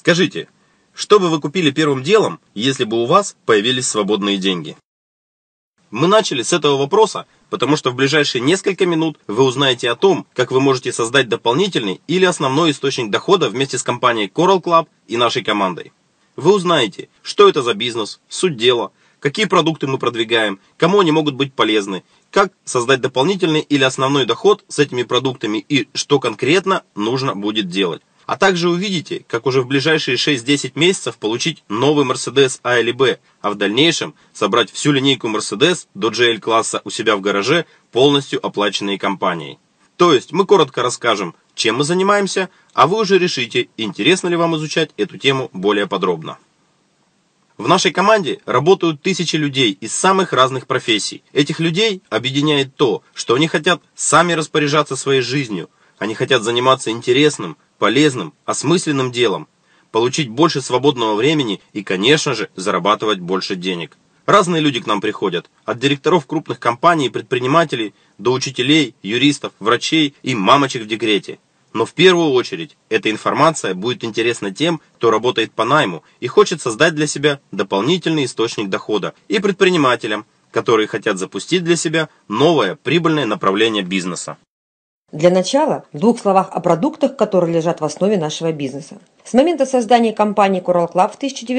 Скажите, что бы вы купили первым делом, если бы у вас появились свободные деньги? Мы начали с этого вопроса, потому что в ближайшие несколько минут вы узнаете о том, как вы можете создать дополнительный или основной источник дохода вместе с компанией Coral Club и нашей командой. Вы узнаете, что это за бизнес, суть дела, какие продукты мы продвигаем, кому они могут быть полезны, как создать дополнительный или основной доход с этими продуктами и что конкретно нужно будет делать. А также увидите, как уже в ближайшие 6-10 месяцев получить новый Mercedes А или Б, а в дальнейшем собрать всю линейку Mercedes до GL-класса у себя в гараже, полностью оплаченные компанией. То есть мы коротко расскажем, чем мы занимаемся, а вы уже решите, интересно ли вам изучать эту тему более подробно. В нашей команде работают тысячи людей из самых разных профессий. Этих людей объединяет то, что они хотят сами распоряжаться своей жизнью, они хотят заниматься интересным, полезным, осмысленным делом, получить больше свободного времени и, конечно же, зарабатывать больше денег. Разные люди к нам приходят, от директоров крупных компаний и предпринимателей до учителей, юристов, врачей и мамочек в декрете. Но в первую очередь эта информация будет интересна тем, кто работает по найму и хочет создать для себя дополнительный источник дохода, и предпринимателям, которые хотят запустить для себя новое прибыльное направление бизнеса. Для начала, в 2 словах о продуктах, которые лежат в основе нашего бизнеса. С момента создания компании Coral Club в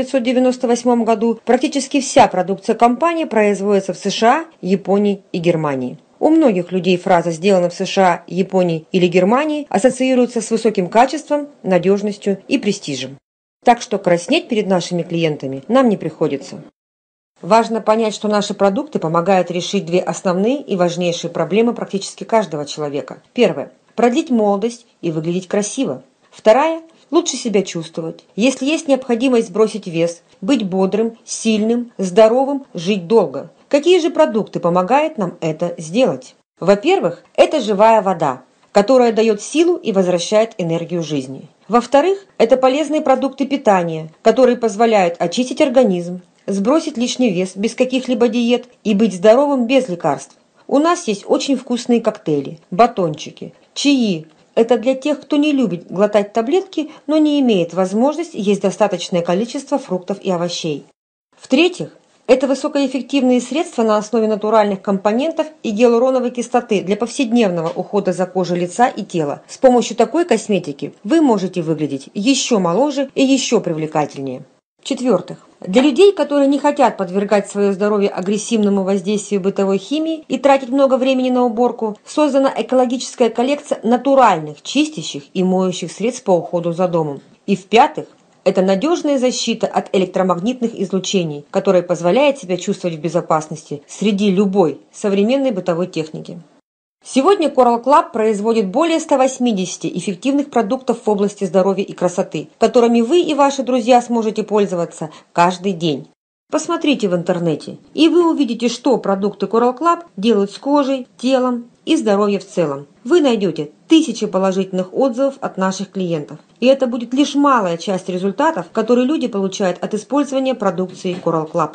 1998 году практически вся продукция компании производится в США, Японии и Германии. У многих людей фраза «сделано в США, Японии или Германии» ассоциируется с высоким качеством, надежностью и престижем. Так что краснеть перед нашими клиентами нам не приходится. Важно понять, что наши продукты помогают решить 2 основные и важнейшие проблемы практически каждого человека. Первое – продлить молодость и выглядеть красиво. Вторая – лучше себя чувствовать. Если есть необходимость сбросить вес, быть бодрым, сильным, здоровым, жить долго. Какие же продукты помогают нам это сделать? Во-первых, это живая вода, которая дает силу и возвращает энергию жизни. Во-вторых, это полезные продукты питания, которые позволяют очистить организм, сбросить лишний вес без каких-либо диет и быть здоровым без лекарств. У нас есть очень вкусные коктейли, батончики, чаи. Это для тех, кто не любит глотать таблетки, но не имеет возможности есть достаточное количество фруктов и овощей. В-третьих, это высокоэффективные средства на основе натуральных компонентов и гиалуроновой кислоты для повседневного ухода за кожей лица и тела. С помощью такой косметики вы можете выглядеть еще моложе и еще привлекательнее. В-четвертых, для людей, которые не хотят подвергать свое здоровье агрессивному воздействию бытовой химии и тратить много времени на уборку, создана экологическая коллекция натуральных чистящих и моющих средств по уходу за домом. И в-пятых, это надежная защита от электромагнитных излучений, которая позволяет себя чувствовать в безопасности среди любой современной бытовой техники. Сегодня Coral Club производит более 180 эффективных продуктов в области здоровья и красоты, которыми вы и ваши друзья сможете пользоваться каждый день. Посмотрите в интернете, и вы увидите, что продукты Coral Club делают с кожей, телом и здоровьем в целом. Вы найдете тысячи положительных отзывов от наших клиентов. И это будет лишь малая часть результатов, которые люди получают от использования продукции Coral Club.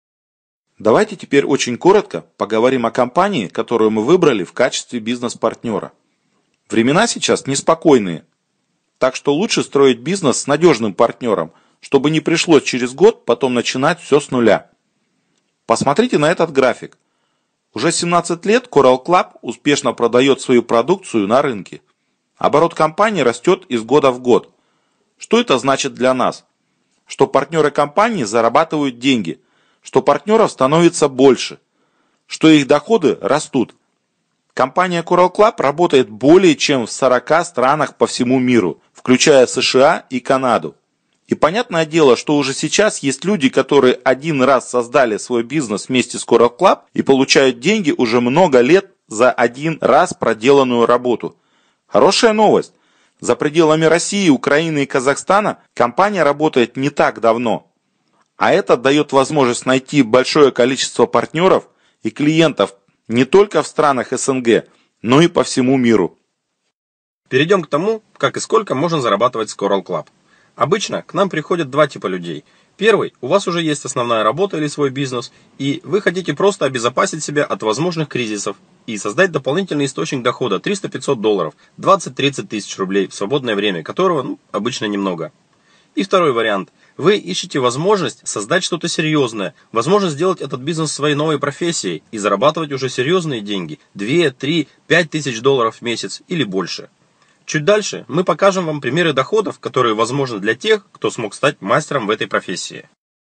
Давайте теперь очень коротко поговорим о компании, которую мы выбрали в качестве бизнес-партнера. Времена сейчас неспокойные, так что лучше строить бизнес с надежным партнером, чтобы не пришлось через год потом начинать все с нуля. Посмотрите на этот график. Уже 17 лет Coral Club успешно продает свою продукцию на рынке. Оборот компании растет из года в год. Что это значит для нас? Что партнеры компании зарабатывают деньги, что партнеров становится больше, что их доходы растут. Компания Coral Club работает более чем в 40 странах по всему миру, включая США и Канаду. И понятное дело, что уже сейчас есть люди, которые один раз создали свой бизнес вместе с Coral Club и получают деньги уже много лет за один раз проделанную работу. Хорошая новость. За пределами России, Украины и Казахстана компания работает не так давно. А это дает возможность найти большое количество партнеров и клиентов не только в странах СНГ, но и по всему миру. Перейдем к тому, как и сколько можно зарабатывать с Coral Club. Обычно к нам приходят 2 типа людей. Первый, у вас уже есть основная работа или свой бизнес, и вы хотите просто обезопасить себя от возможных кризисов и создать дополнительный источник дохода $300-500, 20-30 тысяч рублей в свободное время, которого обычно немного. И второй вариант. Вы ищете возможность создать что-то серьезное, возможность сделать этот бизнес своей новой профессией и зарабатывать уже серьезные деньги, 2, 3, 5 тысяч долларов в месяц или больше. Чуть дальше мы покажем вам примеры доходов, которые возможны для тех, кто смог стать мастером в этой профессии.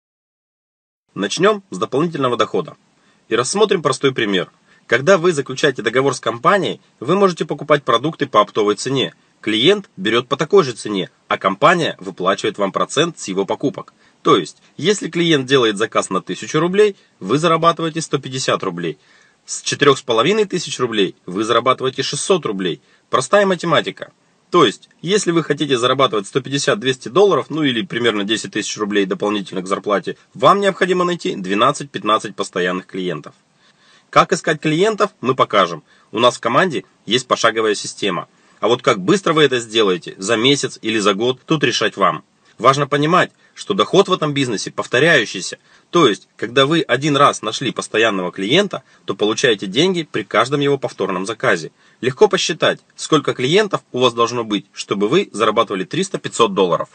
Начнем с дополнительного дохода. И рассмотрим простой пример. Когда вы заключаете договор с компанией, вы можете покупать продукты по оптовой цене. Клиент берет по такой же цене, а компания выплачивает вам процент с его покупок. То есть, если клиент делает заказ на 1000 рублей, вы зарабатываете 150 рублей. С 4500 рублей вы зарабатываете 600 рублей. Простая математика. То есть, если вы хотите зарабатывать 150-200 долларов, ну или примерно 10 тысяч рублей дополнительно к зарплате, вам необходимо найти 12-15 постоянных клиентов. Как искать клиентов, мы покажем. У нас в команде есть пошаговая система. А вот как быстро вы это сделаете, за месяц или за год, тут решать вам. Важно понимать, что доход в этом бизнесе повторяющийся. То есть, когда вы один раз нашли постоянного клиента, то получаете деньги при каждом его повторном заказе. Легко посчитать, сколько клиентов у вас должно быть, чтобы вы зарабатывали 300-500 долларов.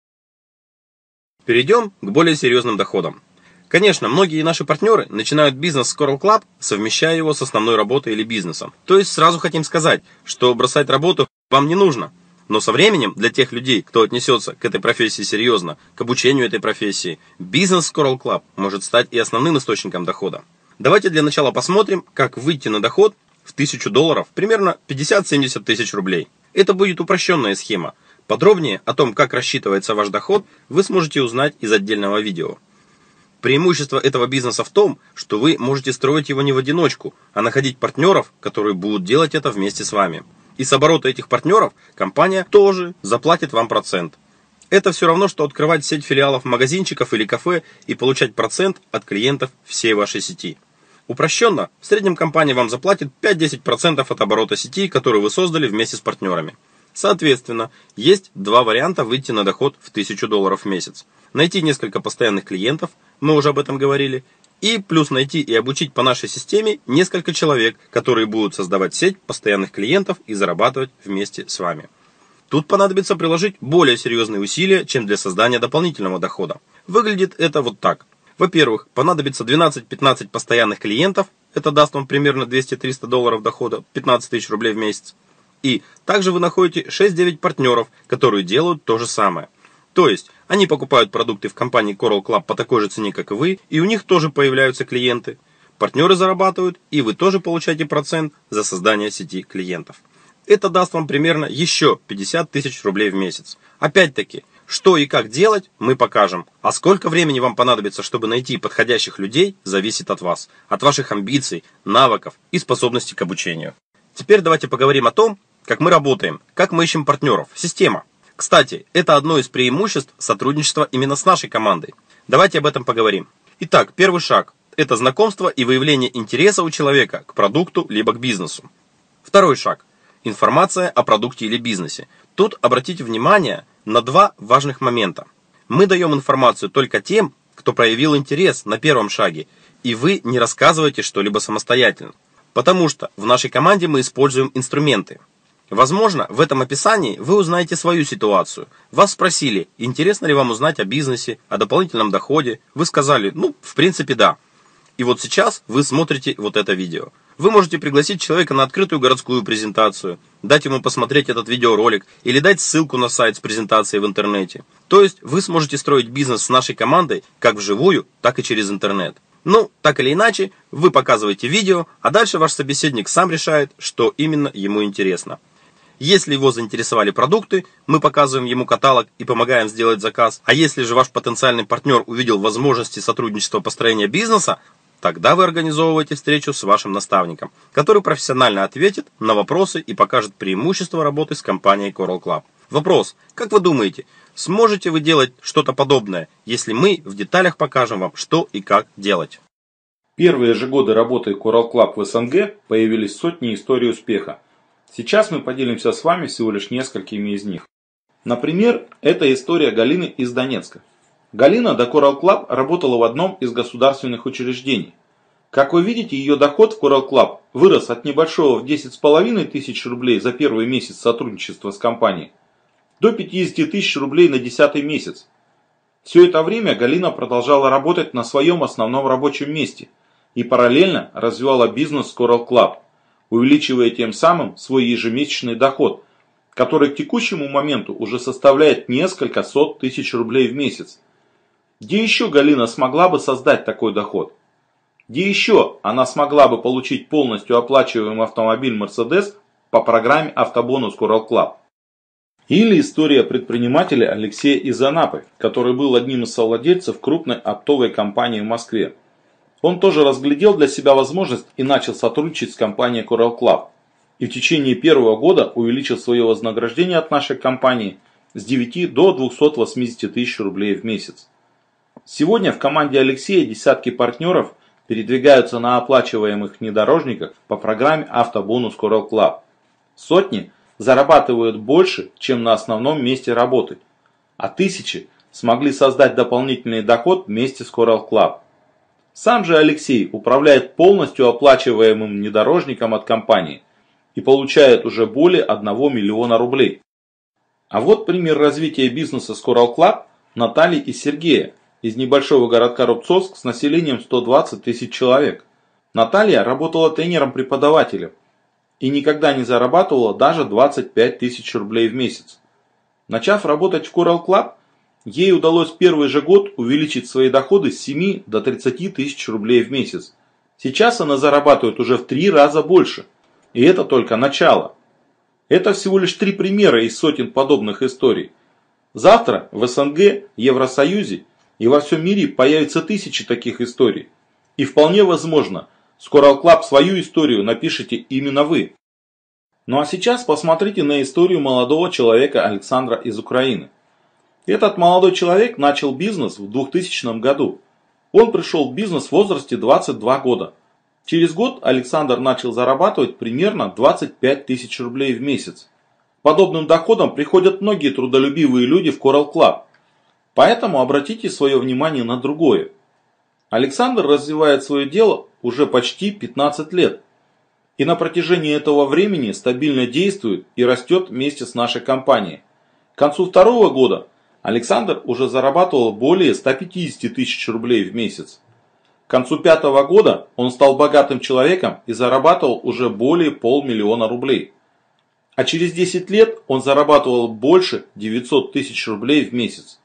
Перейдем к более серьезным доходам. Конечно, многие наши партнеры начинают бизнес с Coral Club, совмещая его с основной работой или бизнесом. То есть сразу хотим сказать, что бросать работу вам не нужно. Но со временем для тех людей, кто отнесется к этой профессии серьезно, к обучению этой профессии, бизнес с Coral Club может стать и основным источником дохода. Давайте для начала посмотрим, как выйти на доход в 1000 долларов, примерно 50-70 тысяч рублей. Это будет упрощенная схема. Подробнее о том, как рассчитывается ваш доход, вы сможете узнать из отдельного видео. Преимущество этого бизнеса в том, что вы можете строить его не в одиночку, а находить партнеров, которые будут делать это вместе с вами. И с оборота этих партнеров компания тоже заплатит вам процент. Это все равно, что открывать сеть филиалов магазинчиков или кафе и получать процент от клиентов всей вашей сети. Упрощенно, в среднем компания вам заплатит 5-10% от оборота сети, которую вы создали вместе с партнерами. Соответственно, есть два варианта выйти на доход в 1000 долларов в месяц. Найти несколько постоянных клиентов, мы уже об этом говорили, и плюс найти и обучить по нашей системе несколько человек, которые будут создавать сеть постоянных клиентов и зарабатывать вместе с вами. Тут понадобится приложить более серьезные усилия, чем для создания дополнительного дохода. Выглядит это вот так. Во-первых, понадобится 12-15 постоянных клиентов, это даст вам примерно 200-300 долларов дохода, 15 тысяч рублей в месяц. И также вы находите 6-9 партнеров, которые делают то же самое. То есть, они покупают продукты в компании Coral Club по такой же цене, как и вы, и у них тоже появляются клиенты. Партнеры зарабатывают, и вы тоже получаете процент за создание сети клиентов. Это даст вам примерно еще 50 тысяч рублей в месяц. Опять-таки, что и как делать, мы покажем. А сколько времени вам понадобится, чтобы найти подходящих людей, зависит от вас, от ваших амбиций, навыков и способностей к обучению. Теперь давайте поговорим о том, как мы работаем, как мы ищем партнеров, система. Кстати, это одно из преимуществ сотрудничества именно с нашей командой. Давайте об этом поговорим. Итак, первый шаг – это знакомство и выявление интереса у человека к продукту либо к бизнесу. Второй шаг – информация о продукте или бизнесе. Тут обратите внимание на два важных момента. Мы даем информацию только тем, кто проявил интерес на первом шаге, и вы не рассказываете что-либо самостоятельно. Потому что в нашей команде мы используем инструменты. Возможно, в этом описании вы узнаете свою ситуацию. Вас спросили, интересно ли вам узнать о бизнесе, о дополнительном доходе. Вы сказали, в принципе, да. И вот сейчас вы смотрите вот это видео. Вы можете пригласить человека на открытую городскую презентацию, дать ему посмотреть этот видеоролик или дать ссылку на сайт с презентацией в интернете. То есть вы сможете строить бизнес с нашей командой как вживую, так и через интернет. Так или иначе, вы показываете видео, а дальше ваш собеседник сам решает, что именно ему интересно. Если его заинтересовали продукты, мы показываем ему каталог и помогаем сделать заказ. А если же ваш потенциальный партнер увидел возможности сотрудничества построения бизнеса, тогда вы организовываете встречу с вашим наставником, который профессионально ответит на вопросы и покажет преимущества работы с компанией Coral Club. Вопрос: как вы думаете, сможете вы делать что-то подобное, если мы в деталях покажем вам, что и как делать? Первые же годы работы Coral Club в СНГ появились сотни историй успеха. Сейчас мы поделимся с вами всего лишь несколькими из них. Например, это история Галины из Донецка. Галина до Coral Club работала в одном из государственных учреждений. Как вы видите, ее доход в Coral Club вырос от небольшого в 10,5 тысяч рублей за первый месяц сотрудничества с компанией до 50 тысяч рублей на 10-й месяц. Все это время Галина продолжала работать на своем основном рабочем месте и параллельно развивала бизнес Coral Club, увеличивая тем самым свой ежемесячный доход, который к текущему моменту уже составляет несколько сот тысяч рублей в месяц. Где еще Галина смогла бы создать такой доход? Где еще она смогла бы получить полностью оплачиваемый автомобиль Mercedes по программе «Автобонус Coral Club»? Или история предпринимателя Алексея из Анапы, который был одним из совладельцев крупной оптовой компании в Москве. Он тоже разглядел для себя возможность и начал сотрудничать с компанией Coral Club. И в течение первого года увеличил свое вознаграждение от нашей компании с 9 до 280 тысяч рублей в месяц. Сегодня в команде Алексея десятки партнеров передвигаются на оплачиваемых внедорожниках по программе «Автобонус Coral Club». Сотни зарабатывают больше, чем на основном месте работы, а тысячи смогли создать дополнительный доход вместе с Coral Club. Сам же Алексей управляет полностью оплачиваемым внедорожником от компании и получает уже более 1 миллиона рублей. А вот пример развития бизнеса с Coral Club Натальи и Сергея из небольшого городка Рубцовск с населением 120 тысяч человек. Наталья работала тренером-преподавателем и никогда не зарабатывала даже 25 тысяч рублей в месяц. Начав работать в Coral Club, ей удалось в первый же год увеличить свои доходы с 7 до 30 тысяч рублей в месяц. Сейчас она зарабатывает уже в 3 раза больше. И это только начало. Это всего лишь 3 примера из сотен подобных историй. Завтра в СНГ, Евросоюзе и во всем мире появятся тысячи таких историй. И вполне возможно, с Coral Club свою историю напишите именно вы. Ну а сейчас посмотрите на историю молодого человека Александра из Украины. Этот молодой человек начал бизнес в 2000 году. Он пришел в бизнес в возрасте 22 года. Через год Александр начал зарабатывать примерно 25 тысяч рублей в месяц. Подобным доходом приходят многие трудолюбивые люди в Coral Club. Поэтому обратите свое внимание на другое. Александр развивает свое дело уже почти 15 лет. И на протяжении этого времени стабильно действует и растет вместе с нашей компанией. К концу второго года Александр уже зарабатывал более 150 тысяч рублей в месяц. К концу 5-го года он стал богатым человеком и зарабатывал уже более 500 000 рублей. А через 10 лет он зарабатывал больше 900 тысяч рублей в месяц.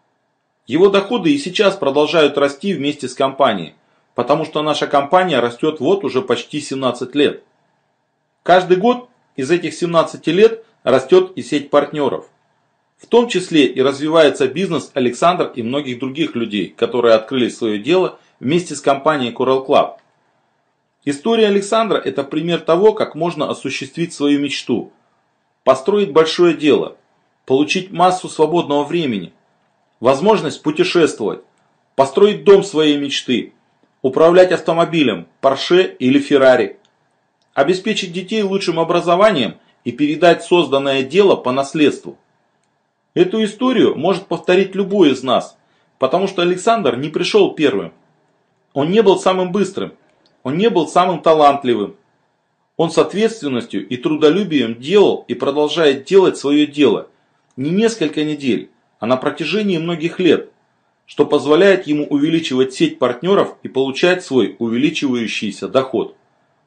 Его доходы и сейчас продолжают расти вместе с компанией, потому что наша компания растет вот уже почти 17 лет. Каждый год из этих 17 лет растет и сеть партнеров. В том числе и развивается бизнес Александра и многих других людей, которые открыли свое дело вместе с компанией Coral Club. История Александра – это пример того, как можно осуществить свою мечту, построить большое дело, получить массу свободного времени, возможность путешествовать, построить дом своей мечты, управлять автомобилем, Porsche или Ferrari, обеспечить детей лучшим образованием и передать созданное дело по наследству. Эту историю может повторить любой из нас, потому что Александр не пришел первым. Он не был самым быстрым, он не был самым талантливым. Он с ответственностью и трудолюбием делал и продолжает делать свое дело не несколько недель, а на протяжении многих лет, что позволяет ему увеличивать сеть партнеров и получать свой увеличивающийся доход.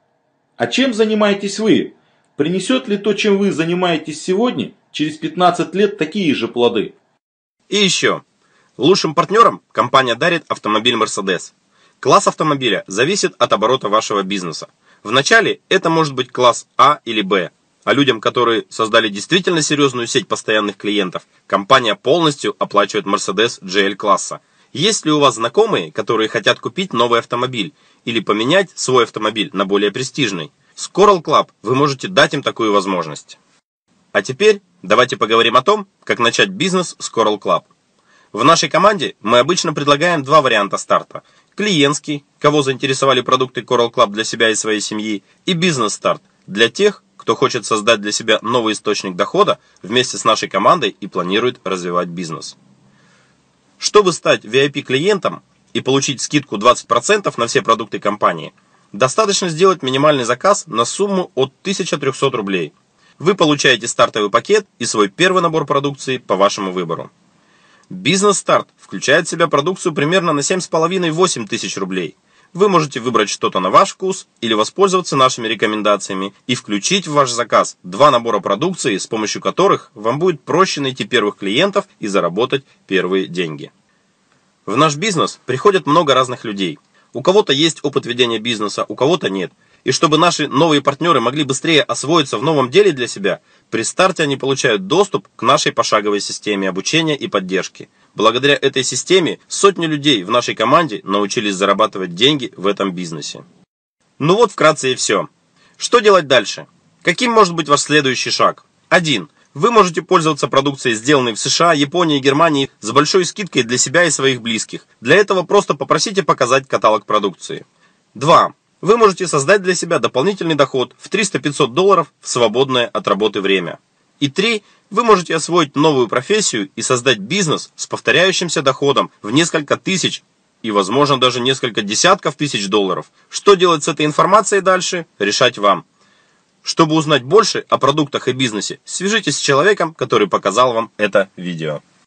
А чем занимаетесь вы? Принесет ли то, чем вы занимаетесь сегодня, через 15 лет такие же плоды? И еще. Лучшим партнерам компания дарит автомобиль Mercedes. Класс автомобиля зависит от оборота вашего бизнеса. Вначале это может быть класс А или Б. А людям, которые создали действительно серьезную сеть постоянных клиентов, компания полностью оплачивает Mercedes GL класса. Есть ли у вас знакомые, которые хотят купить новый автомобиль или поменять свой автомобиль на более престижный? С Coral Club вы можете дать им такую возможность. А теперь давайте поговорим о том, как начать бизнес с Coral Club. В нашей команде мы обычно предлагаем 2 варианта старта. Клиентский, кого заинтересовали продукты Coral Club для себя и своей семьи, и бизнес-старт для тех, кто хочет создать для себя новый источник дохода вместе с нашей командой и планирует развивать бизнес. Чтобы стать VIP-клиентом и получить скидку 20% на все продукты компании, достаточно сделать минимальный заказ на сумму от 1300 рублей. Вы получаете стартовый пакет и свой первый набор продукции по вашему выбору. Бизнес-старт включает в себя продукцию примерно на 7,5-8 тысяч рублей. Вы можете выбрать что-то на ваш вкус или воспользоваться нашими рекомендациями и включить в ваш заказ 2 набора продукции, с помощью которых вам будет проще найти первых клиентов и заработать первые деньги. В наш бизнес приходят много разных людей. У кого-то есть опыт ведения бизнеса, у кого-то нет. И чтобы наши новые партнеры могли быстрее освоиться в новом деле для себя, при старте они получают доступ к нашей пошаговой системе обучения и поддержки. Благодаря этой системе сотни людей в нашей команде научились зарабатывать деньги в этом бизнесе. Ну вот вкратце и все. Что делать дальше? Каким может быть ваш следующий шаг? 1. Вы можете пользоваться продукцией, сделанной в США, Японии и Германии, с большой скидкой для себя и своих близких. Для этого просто попросите показать каталог продукции. 2. Вы можете создать для себя дополнительный доход в $300-500 в свободное от работы время. И 3. Вы можете освоить новую профессию и создать бизнес с повторяющимся доходом в несколько тысяч и, возможно, даже несколько десятков тысяч долларов. Что делать с этой информацией дальше, решать вам. Чтобы узнать больше о продуктах и бизнесе, свяжитесь с человеком, который показал вам это видео.